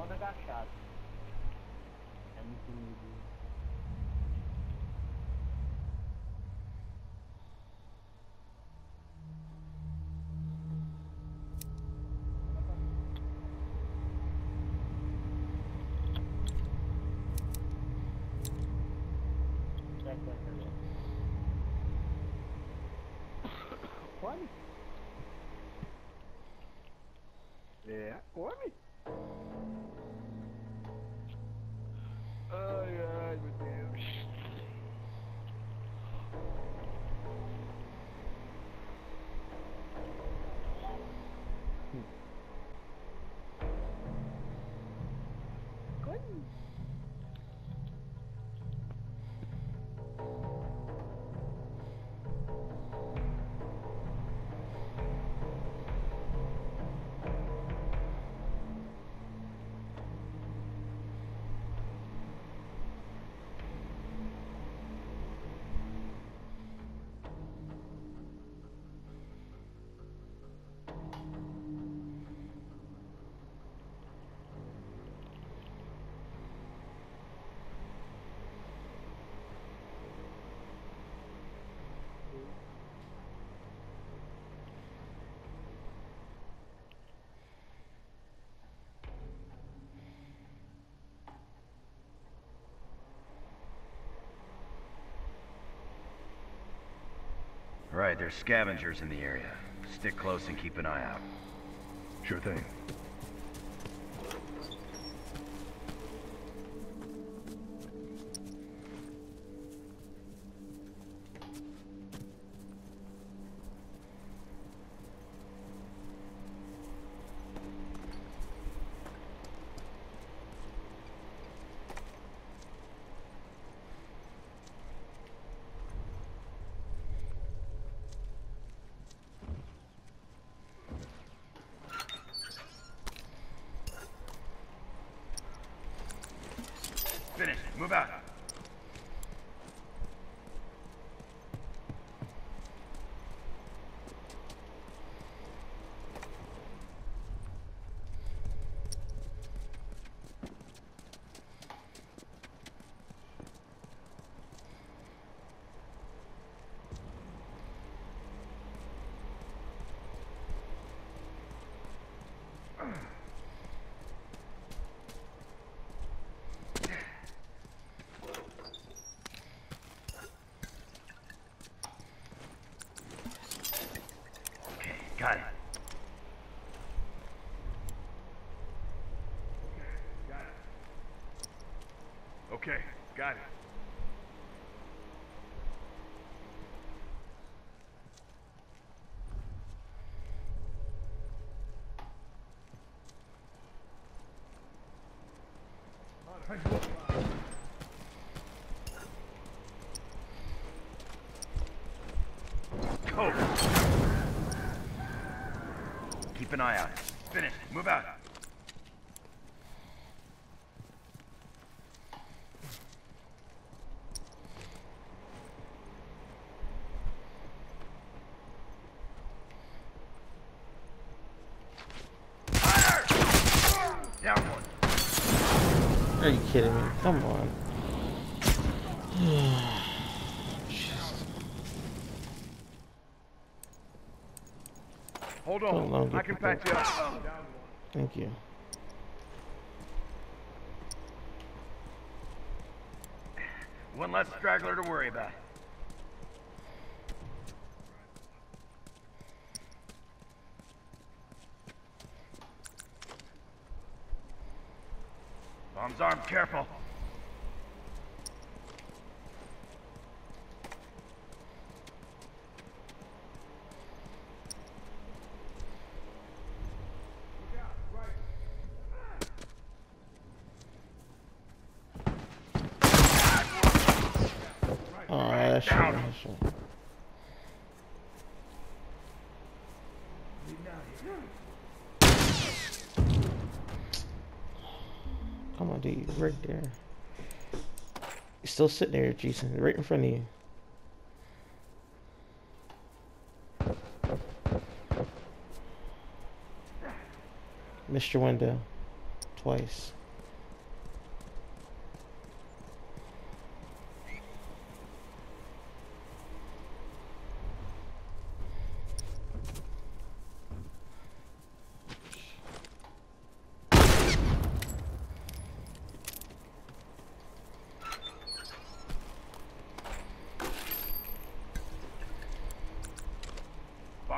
modo agachado. É muito lindo. Come? É, come. Ai, ai, meu Deus. Come. All right, there's scavengers in the area. Stick close and keep an eye out. Sure thing. Finished. Move out. Got it. Okay, got it. Go. Keep an eye out. Finished. Move out. Fire! Down one. Are you kidding me? Come on. Hold So on. long, I can patch you up. Thank you. One less straggler to worry about. Bombs armed, careful. Oh, that shit. Down. That shit. Come on, dude. Right there. You're still sitting there, Jason. Right in front of you. Missed your window. Twice.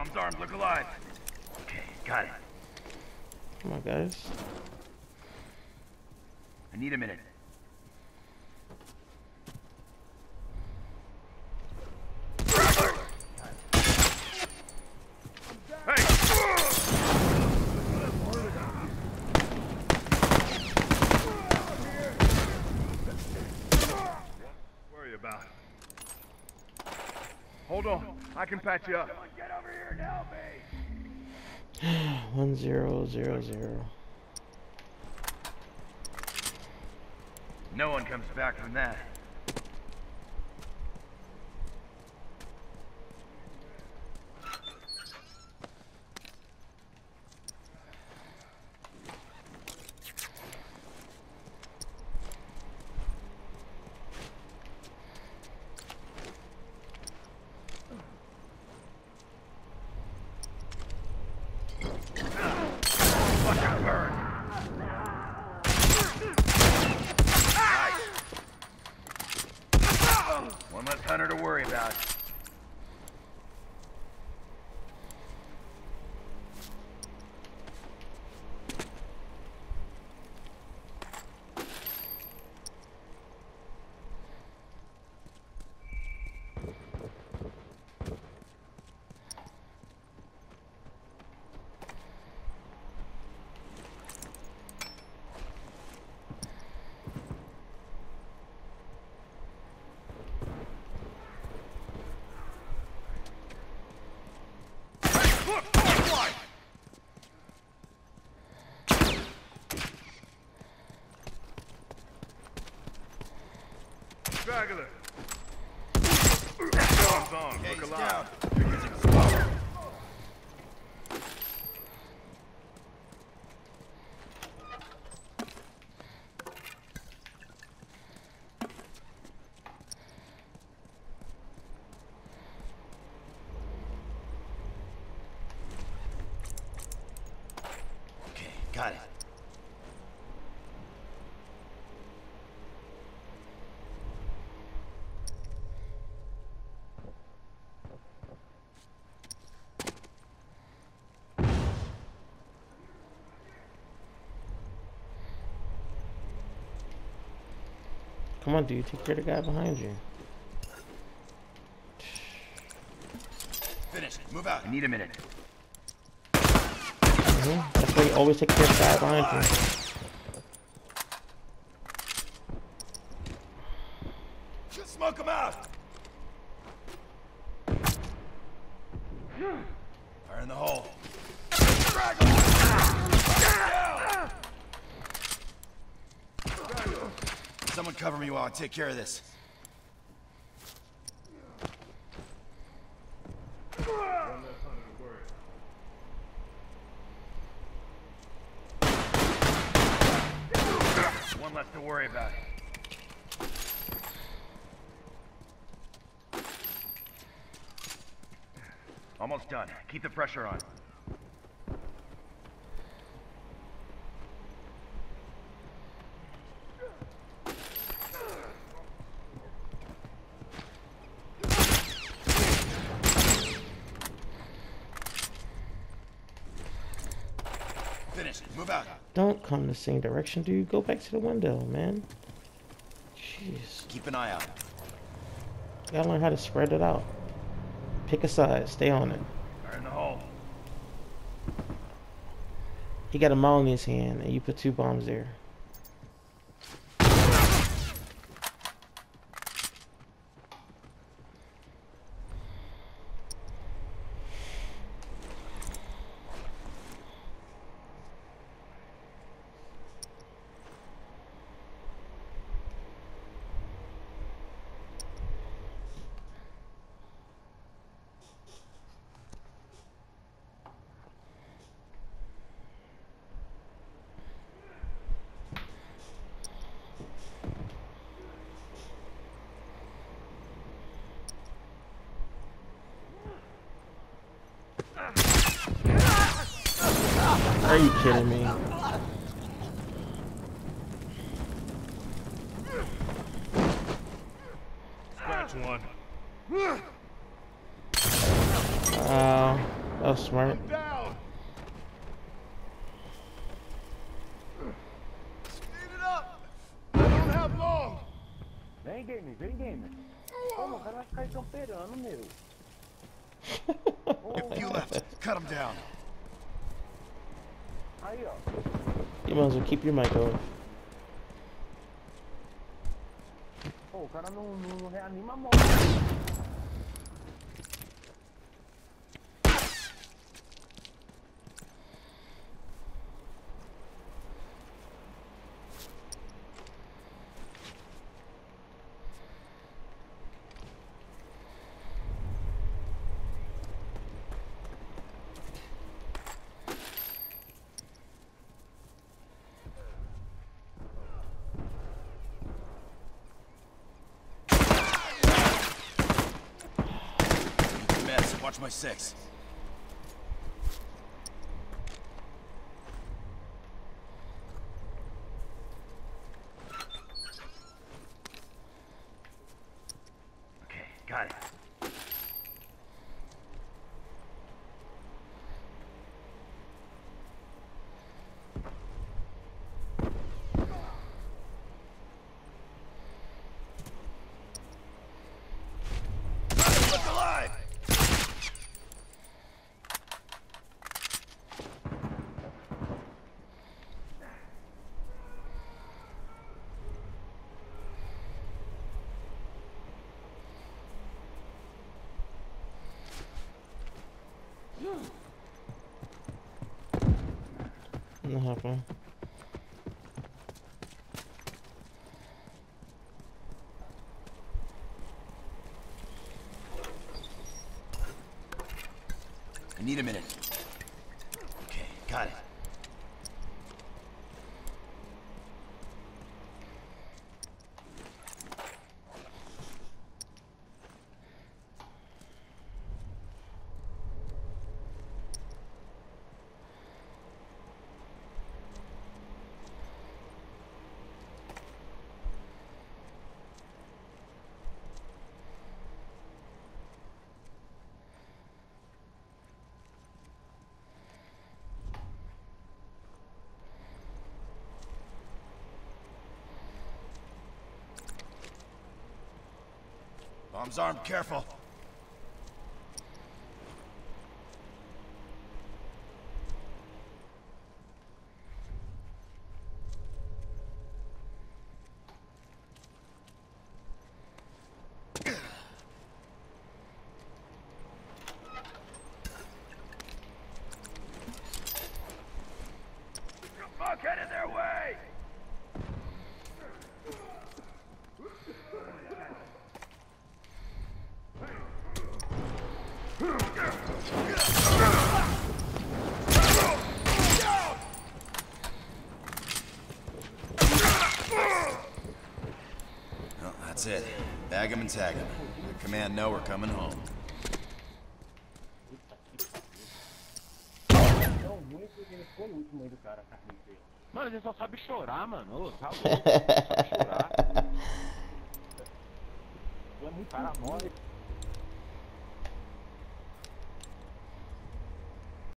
Bomb's armed, look alive. Okay, got it. Come on, guys. I need a minute. Hey! Worry about. Hold on, I can patch you up. Get over here and help me. 1000. No one comes back from that. Fucking burn. One less hunter to worry about. Straggler. Bomb's on, look alive. Okay, got it. Come on, dude. Take care of the guy behind you. Finish. Move out. I need a minute. That's why you always take care of the guy behind you. Just smoke him out. Fire in the hole. Someone cover me while I take care of this. One less to worry about. Almost done. Keep the pressure on. Finished. Move out. Don't come the same direction, dude. Go back to the window, man. Jeez. Keep an eye out. You gotta learn how to spread it out. Pick a side. Stay on it. Fire in the hole. He got a Molly in his hand, and you put 2 bombs there. Are you kidding me? Scratch one. That was smart. I'm down. Speed it up. I don't have long. Vem, game, vem, game. Como, o cara vai ficar camperando, meu. A few left. Cut him down. Aí, ó. You might as well keep your mic on. Pô, o cara não reanima a moto. Watch my six. Okay, got it. Look alive! Not happening. I need a minute. Okay, got it. Bombs armed, careful. Fuck, get in their way! Well, that's it. Bag 'em and tag 'em. Let command know we're coming home. Tão ruim que ele foi o último aí do cara, carniceiro. Mano, ele só sabe chorar, mano. Ô, tá louco, só sabe chorar. Tu é muito cara mole.